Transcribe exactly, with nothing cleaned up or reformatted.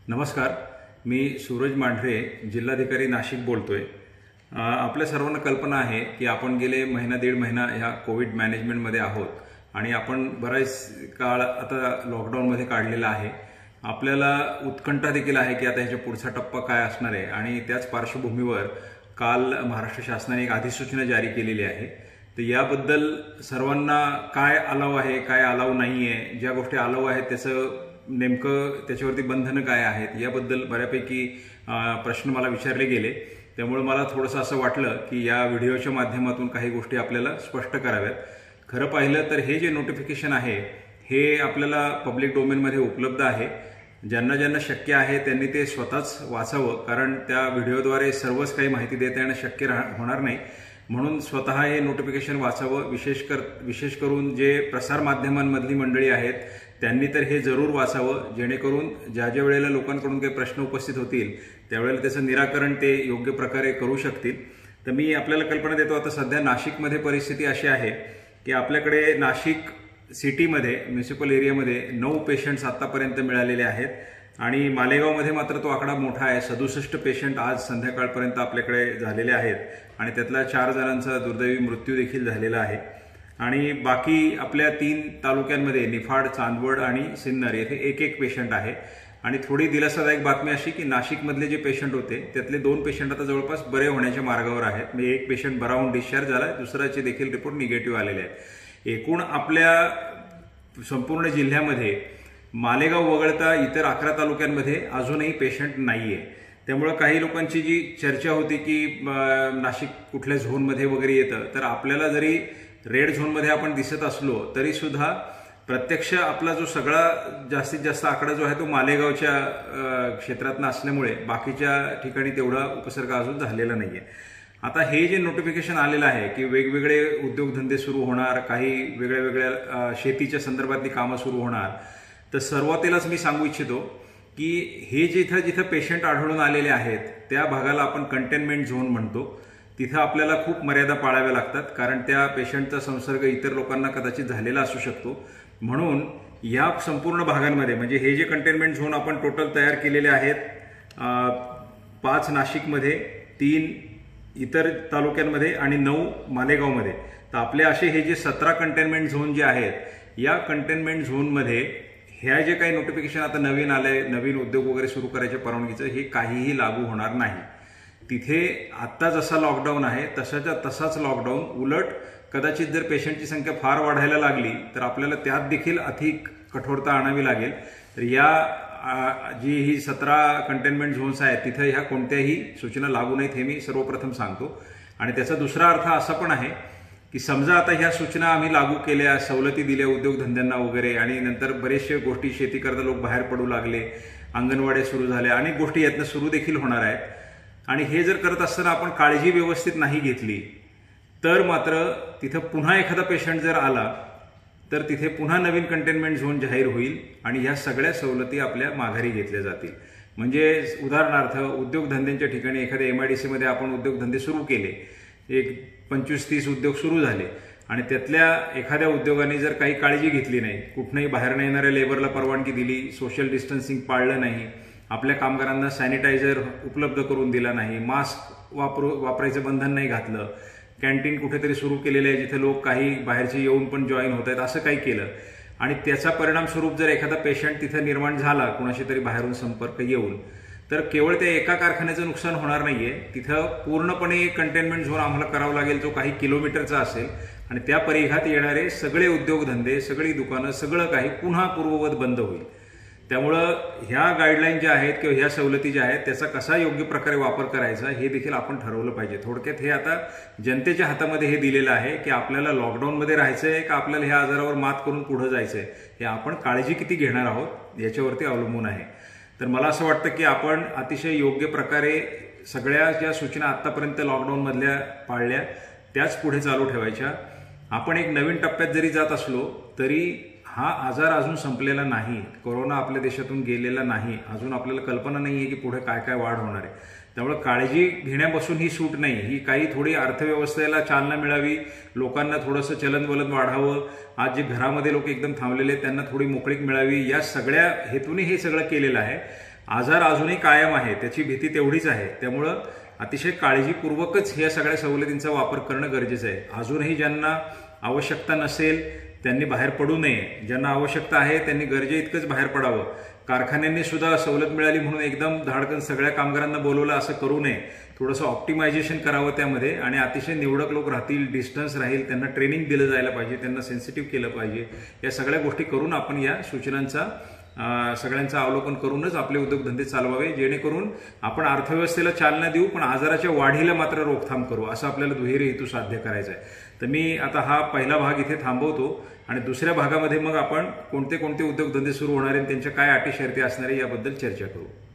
नमस्कार, मी सूरज मांढरे, जिल्हाधिकारी नाशिक बोलतोय। आपल्या सर्वांना कल्पना आहे की आपण गेले महिना दीड महिना ह्या कोविड मॅनेजमेंटमध्ये आहोत आणि आपण बराच काळ आता लॉकडाऊनमध्ये काढलेला आहे। आपल्याला उत्कंठा देखील आहे की आता ह्याचा पुढचा टप्पा काय असणार आहे आणि त्याच पार्श्वभूमीवर काल महाराष्ट्र शासनाने एक अधिसूचना जारी केलेली आहे। तर याबद्दल सर्वांना काय अलाव आहे, काय अलाव नाहीये, ज्या गोष्टी अलाव आहेत त्याचं नेमकं त्याच्यावरती बंधनं काय आहेत याबद्दल बऱ्यापैकी प्रश्न मला विचारले गेले। त्यामुळे मला थोडंसं असं वाटलं की या व्हिडिओच्या माध्यमातून काही गोष्टी आपल्याला स्पष्ट कराव्यात। खरं पाहिलं तर हे जे नोटिफिकेशन आहे हे आपल्याला पब्लिक डोमेनमध्ये उपलब्ध आहे। ज्यांना ज्यांना शक्य आहे त्यांनी ते स्वतःच वाचावं, कारण त्या व्हिडिओद्वारे सर्वच काही माहिती देता येणं शक्य होणार नाही। म्हणून स्वतः हे नोटिफिकेशन वाचावं। विशेष कर विशेष करून जे प्रसार माध्यमांमधली मंडळी आहेत त्यांनी तर हे जरूर वाचावं, जेणेकरून ज्या ज्या वेळेला लोकांकडून काही प्रश्न उपस्थित होतील त्यावेळेला त्याचं निराकरण ते योग्य प्रकारे करू शकतील। तर मी आपल्याला कल्पना देतो, आता सध्या नाशिकमध्ये परिस्थिती अशी आहे की आपल्याकडे नाशिक सिटीमध्ये म्युनिसिपल एरियामध्ये नऊ पेशंट्स आतापर्यंत मिळालेले आहेत आणि मालेगावमध्ये मात्र तो आकडा मोठा आहे। सदुसष्ट पेशंट आज संध्याकाळपर्यंत आपल्याकडे झालेले आहेत आणि त्यातला चार जणांचा दुर्दैवी मृत्यू देखील झालेला आहे। आणि बाकी आपल्या तीन तालुक्यांमध्ये निफाड, चांदवड आणि सिन्नर येथे एक एक पेशंट आहे। आणि थोडी दिलासादायक बातमी अशी की नाशिकमधले जे पेशंट होते त्यातले दोन पेशंट आता जवळपास बरे होण्याच्या मार्गावर आहेत। म्हणजे एक पेशंट बरा होऊन डिस्चार्ज झाला, दुसऱ्याचे देखील रिपोर्ट निगेटिव्ह आलेले आहेत। एकूण आपल्या संपूर्ण जिल्ह्यामध्ये मालेगाव वगळता इतर अकरा तालुक्यांमध्ये अजूनही पेशंट नाहीये। त्यामुळे काही लोकांची जी चर्चा होती की नाशिक कुठल्या झोनमध्ये वगैरे येतं, तर आपल्याला जरी रेड झोनमध्ये आपण दिसत असलो तरी सुद्धा प्रत्यक्ष आपला जो सगळा जास्तीत जास्त आकडा जो आहे तो मालेगावच्या क्षेत्रातनं असल्यामुळे बाकीच्या ठिकाणी तेवढा उपसर्ग अजून झालेला नाहीये। आता हे जे नोटिफिकेशन आलेलं आहे की वेगवेगळे उद्योगधंदे सुरू होणार, काही वेगळ्या वेगळ्या शेतीच्या संदर्भातली कामं सुरू होणार, तर सुरुवातीलाच मी सांगू इच्छितो की हे जिथं जिथं पेशंट आढळून आलेले आहेत त्या भागाला आपण कंटेनमेंट झोन म्हणतो। तिथं आपल्याला खूप मर्यादा पाळाव्या लागतात, कारण त्या पेशंटचा संसर्ग इतर लोकांना कदाचित झालेला असू शकतो। म्हणून या संपूर्ण भागांमध्ये म्हणजे हे जे कंटेनमेंट झोन आपण टोटल तयार केलेले आहेत, पाच नाशिकमध्ये, तीन इतर तालुक्यांमध्ये आणि नऊ मालेगावमध्ये, तर आपले असे हे जे सतरा कंटेनमेंट झोन जे आहेत या कंटेनमेंट झोनमध्ये ह्या जे काही नोटिफिकेशन आता नवीन आलंय, नवीन उद्योग वगैरे सुरू करायच्या परवानगीचं, हे काहीही लागू होणार नाही। तिथे आत्ता जसा लॉकडाऊन आहे तसाच्या तसाच लॉकडाऊन, उलट कदाचित जर पेशंटची संख्या फार वाढायला लागली तर आपल्याला त्यात देखील अधिक कठोरता आणावी लागेल। तर या जी ही सतरा कंटेनमेंट झोन्स आहेत तिथं ह्या कोणत्याही सूचना लागू नाहीत, हे मी सर्वप्रथम सांगतो। आणि त्याचा दुसरा अर्थ असा पण आहे की समजा आता ह्या सूचना आम्ही लागू केल्या, सवलती दिल्या उद्योगधंद्यांना वगैरे, आणि नंतर बरेचशे गोष्टी शेती करता लोक बाहेर पडू लागले, अंगणवाड्या सुरू झाल्या, अनेक गोष्टी यातनं सुरू देखील होणार आहेत। आणि हे जर करत असताना आपण काळजी व्यवस्थित नाही घेतली तर मात्र तिथं पुन्हा एखादा पेशंट जर आला तर तिथे पुन्हा नवीन कंटेनमेंट झोन जाहीर होईल आणि ह्या सगळ्या सवलती आपल्या माघारी घेतल्या जातील। म्हणजे उदाहरणार्थ उद्योगधंद्यांच्या ठिकाणी एखाद्या एमआयडीसी मध्ये आपण उद्योगधंदे सुरू केले, एक पंचवीस तीस उद्योग सुरू झाले आणि त्यातल्या एखाद्या उद्योगाने जर काही काळजी घेतली नाही, कुठनंही बाहेर न येणाऱ्या लेबरला परवानगी दिली, सोशल डिस्टन्सिंग पाळलं नाही, आपल्या कामगारांना सॅनिटायझर उपलब्ध करून दिला नाही, मास्क वापरू वापरायचं बंधन नाही घातलं, कॅन्टीन कुठेतरी सुरू केलेलं आहे जिथे लोक काही बाहेरचे येऊन पण जॉईन होत आहेत, असं काही केलं आणि त्याचा परिणाम स्वरूप जर एखादा पेशंट तिथं निर्माण झाला कुणाशी तरी बाहेरून संपर्क येऊन, तर केवळ त्या एका कारखान्याचं नुकसान होणार नाहीये, तिथं पूर्णपणे कंटेनमेंट झोन आम्हाला करावा लागेल जो काही किलोमीटरचा असेल आणि त्या परिघात येणारे सगळे उद्योगधंदे, सगळी दुकानं, सगळं काही पुन्हा पूर्ववत बंद होईल। त्यामुळं ह्या गाईडलाईन ज्या आहेत किंवा ह्या सवलती ज्या आहेत त्याचा कसा योग्य प्रकारे वापर करायचा हे देखील आपण ठरवलं पाहिजे। थोडक्यात हे आता जनतेच्या हातामध्ये हे दिलेलं आहे की आपल्याला लॉकडाऊनमध्ये राहायचंय का आपल्याला ह्या आजारावर मात करून पुढे जायचंय, हे आपण काळजी किती घेणार आहोत याच्यावरती अवलंबून आहे। तर मला असं वाटतं की आपण अतिशय योग्य प्रकारे सगळ्या ज्या सूचना आतापर्यंत लॉकडाऊनमधल्या पाळल्या त्याच पुढे चालू ठेवायच्या। आपण एक नवीन टप्प्यात जरी जात असलो तरी हा आजार अजून संपलेला नाही, कोरोना आपल्या देशातून गेलेला नाही, अजून आपल्याला कल्पना नाहीये की पुढे काय काय वाढ होणार आहे। त्यामुळे काळजी घेण्यापासून ही सूट नाही, ही काही थोडी अर्थव्यवस्थेला चालना मिळावी, लोकांना थोडंसं चलनवलन वाढावं, आज जे घरामध्ये लोक एकदम थांबलेले त्यांना थोडी मोकळीक मिळावी, या सगळ्या हेतूने हे सगळं केलेलं आहे। आजार अजूनही कायम आहे, त्याची भीती तेवढीच आहे. त्यामुळं अतिशय काळजीपूर्वकच या सगळ्या सवलतींचा वापर करणं गरजेचं आहे. अजूनही ज्यांना आवश्यकता नसेल त्यांनी बाहेर पडू नये, ज्यांना आवश्यकता आहे त्यांनी गरजे इतकंच बाहेर पडावं. कारखान्यांनी सुद्धा सवलत मिळाली म्हणून एकदम धाडकन सगळ्या कामगारांना बोलवलं असं करू नये. थोडंसं ऑप्टिमायझेशन करावं त्यामध्ये, आणि अतिशय निवडक लोक राहतील, डिस्टन्स राहील, त्यांना ट्रेनिंग दिलं जायला पाहिजे, त्यांना सेन्सिटिव्ह केलं पाहिजे. या सगळ्या गोष्टी करून आपण या सूचनांचा सगळ्यांचं अवलोकन करूनच आपले उद्योगधंदे चालवावे, जेणेकरून आपण अर्थव्यवस्थेला चालना देऊ पण आजाराच्या वाढीला मात्र रोकथाम करू, असं आपल्याला दुहेरी हेतू साध्य करायचा आहे. तर मी आता हा पहिला भाग इथे थांबवतो आणि दुसऱ्या भागामध्ये मग आपण कोणते कोणते उद्योगधंदे सुरू होणार आहेत, त्यांच्या काय अटी शर्ती असणार आहे याबद्दल चर्चा करू.